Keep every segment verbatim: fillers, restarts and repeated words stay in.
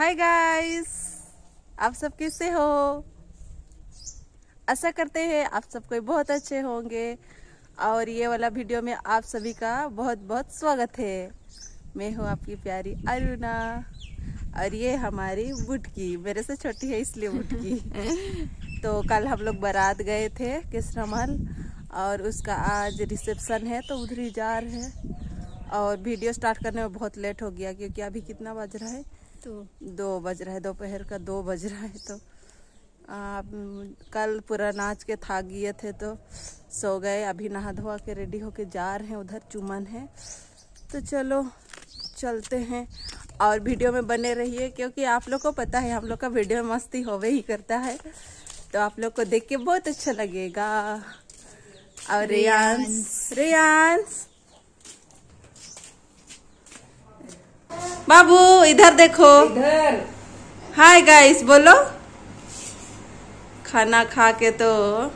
Hi guys, आप सब कैसे हो? आशा करते हैं आप सब कोई बहुत अच्छे होंगे और ये वाला वीडियो में आप सभी का बहुत बहुत स्वागत है। मैं हूँ आपकी प्यारी अरुणा और ये हमारी बुटकी, मेरे से छोटी है इसलिए बुटकी। तो कल हम लोग बारात गए थे केसरा महल और उसका आज रिसेप्शन है तो उधर ही जा रहे हैं। और वीडियो स्टार्ट करने में बहुत लेट हो गया क्योंकि अभी कितना बज रहा है? तो दो बज रहा है, दोपहर का दो बज रहा है। तो आ, कल पूरा नाच के थक गए थे तो सो गए। अभी नहा धोआ के रेडी होके जा रहे हैं, उधर चुमन है। तो चलो चलते हैं और वीडियो में बने रहिए क्योंकि आप लोग को पता है हम लोग का वीडियो में मस्ती होवे ही करता है, तो आप लोग को देख के बहुत अच्छा लगेगा। और रियांस रियांस बाबू इधर देखो, इधर। हाय गाइस बोलो। खाना खा के तो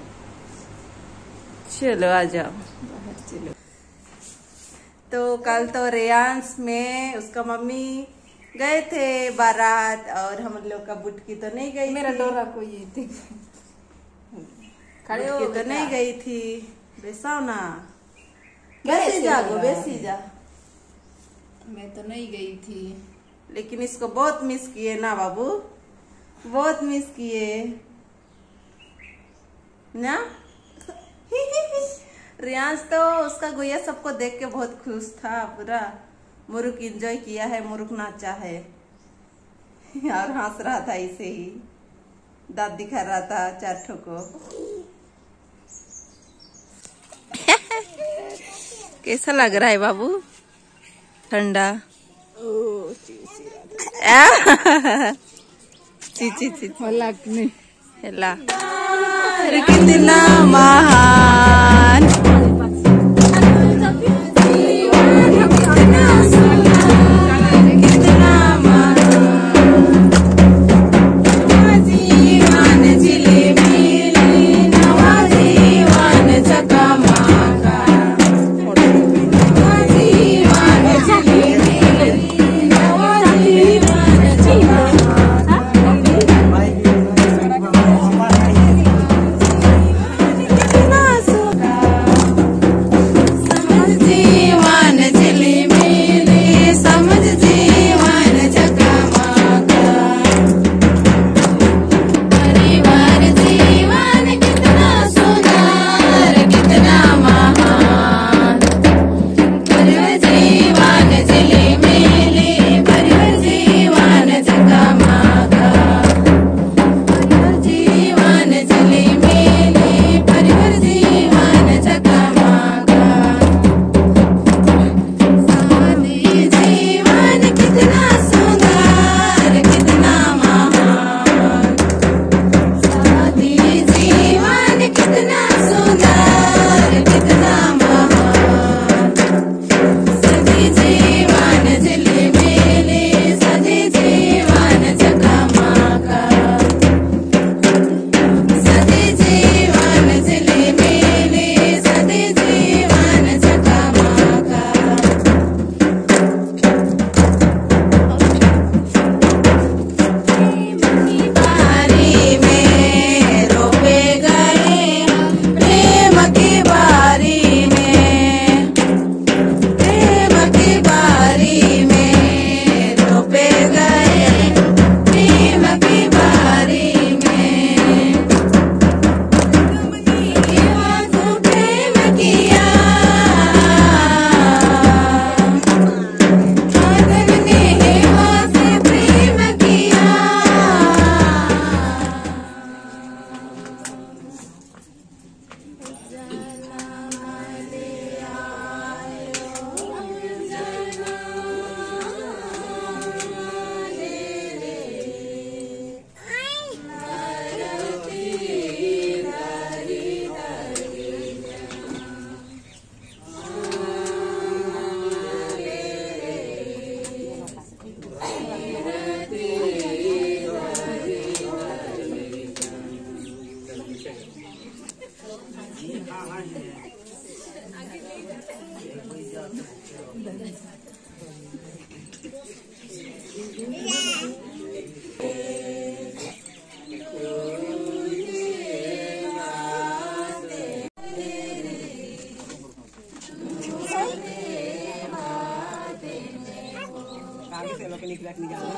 चलो आ जाओ बाहर चलो। तो कल तो रियांस में उसका मम्मी गए थे बारात और हम लोग का बुटकी तो नहीं गई। मेरा डोरा को ये थी खड़े हो तो नहीं गई थी। बेसाओ ना, बेसी जागो बेसी जा। मैं तो नहीं गई थी, लेकिन इसको बहुत मिस किए ना बाबू, बहुत मिस किए ना। रियांस तो उसका गुया सबको देख के बहुत खुश था, पूरा मुरुक एंजॉय किया है, मुरुक नाचा है और हंस रहा था ऐसे ही, दांत दिखा रहा था चार ठो को। कैसा लग रहा है बाबू? ठंडा ची ची ची हेला कितना महान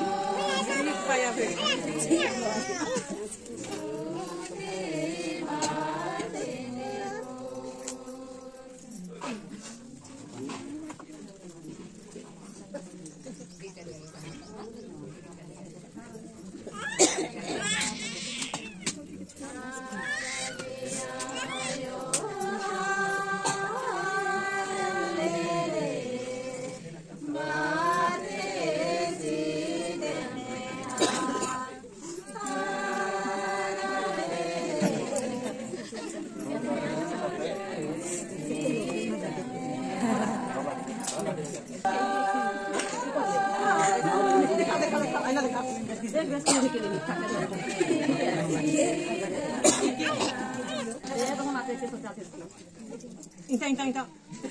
Inta, inta, inta.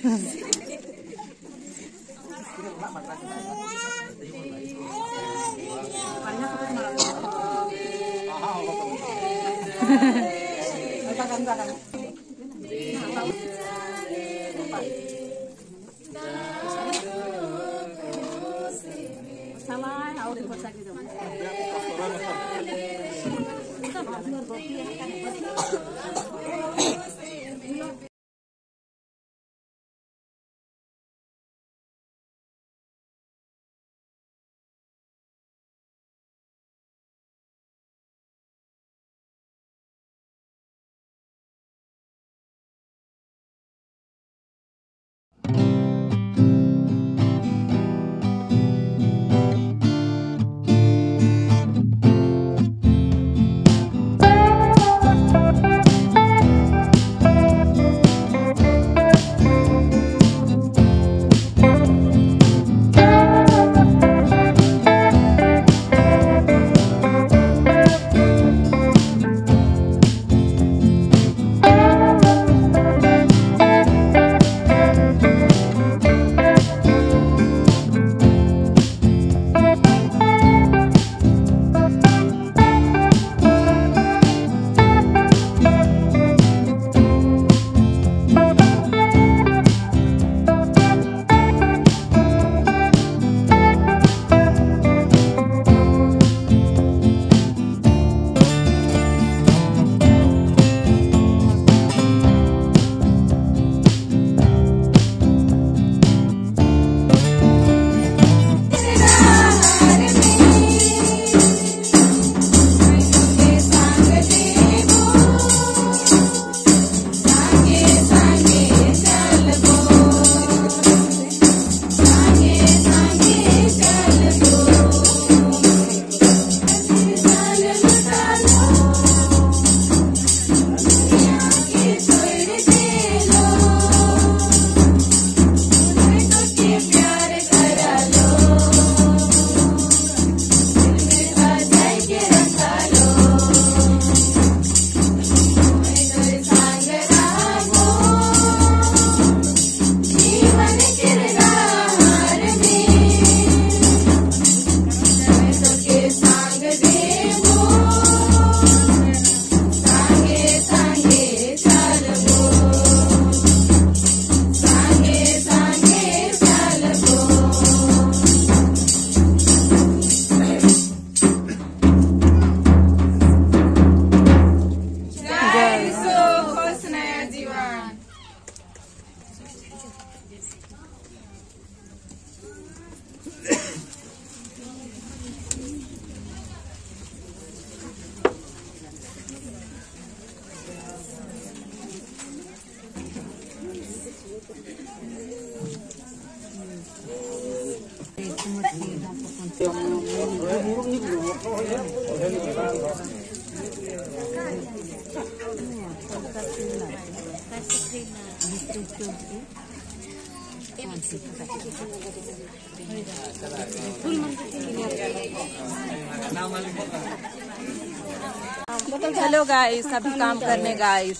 Hello guys, अभी काम करने गाइस,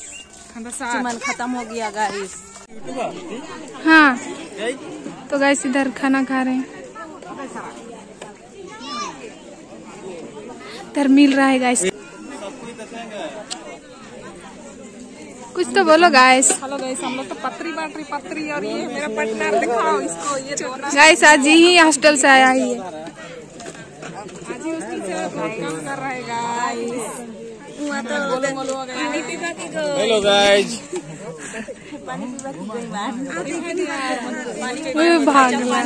चमन खत्म हो गया गाइस। हाँ तो गाइस इधर खाना खा रहे हैं, इधर मिल रहा है गाइस। कुछ तो बोलो गाइस। हेलो गाइस, हम लोग तो पत्री बांट रही पत्री, और ये मेरा पार्टनर दिखाओ इसको, ये गाइस आज ही हॉस्टल से आया ही है। आज ही उसकी से काम कर रहा है गाइस। बोलो बोलो पानी पीवा की गो। Hello guys. पानी पीवा की गई पानी वो भाग गया।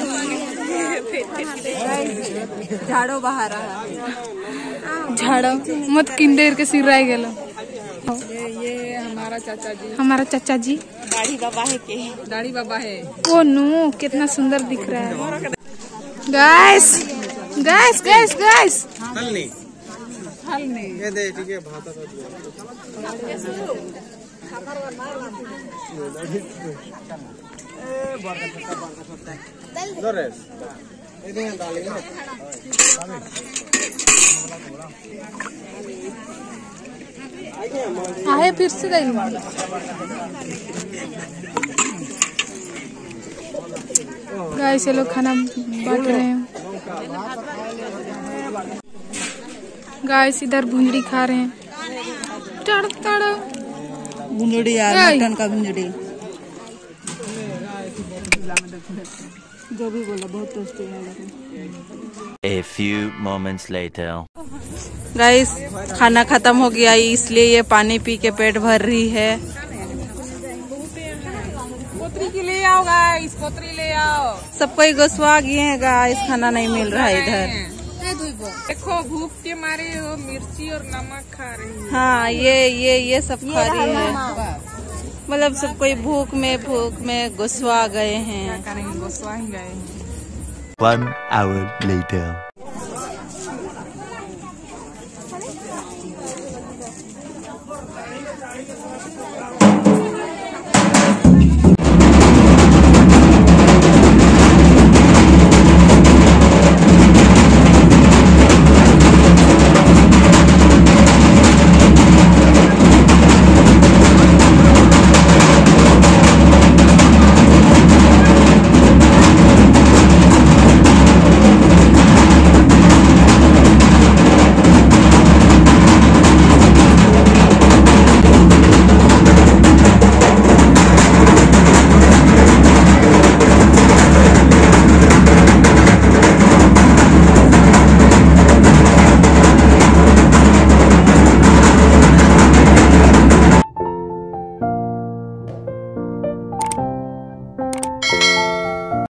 झाड़ो बाहर रहा। झाड़ो मत किंडेर के सिर रह गेलो। ये ये हमारा चाचा जी, हमारा चाचा जी दाढ़ी बाबा है के दाढ़ी बाबा है। ओ नो कितना सुंदर दिख रहा है। गाइस गाइस गाइस गाइस हल नहीं हल नहीं ये दे ठीक है भाता तो दोरेस ये दे डालेंगे आए फिर से गई। गाइस ये लोग खाना बांट रहे हैं। गाइस इधर भुंजड़ी खा रहे हैं। टड़ टड़ गुंजड़ी यार, मटन का गुंजड़ी जो भी बोला बहुत टेस्टी है। A few moments later. Guys खाना खत्म हो गया इसलिए ये पानी पी के पेट भर रही है। पोतरी की ले आओ गाइस, पोतरी ले आओ। सब कोई गोसवा गए हैं गाइस, खाना नहीं मिल रहा है इधर। देखो भूख के मारे वो मिर्ची और नमक खा रही है। हाँ ये ये ये सब खा रही है। मतलब सब कोई भूख में भूख में गोसवा गए हैं। करेंगे गोसवा ही गए हैं। One hour later.